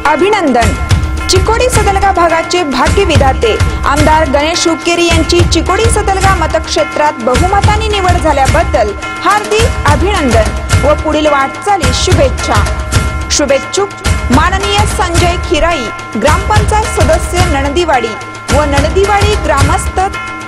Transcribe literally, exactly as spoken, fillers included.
अभिनंदन। चिकोडी सदलगा भागाचे भाग्य विधाते आमदार गणेश हुक्केरी यांची चिकोडी सदलगा मतक्षेत्रात बहुमताने निवड झाल्याबद्दल हार्दिक अभिनंदन व पुढील वाटचालीस शुभेच्छा। शुभेच्छुक माननीय संजय खिराई, ग्रामपंचायत सदस्य नणदीवाडी व नणदीवाडी ग्रामस्थ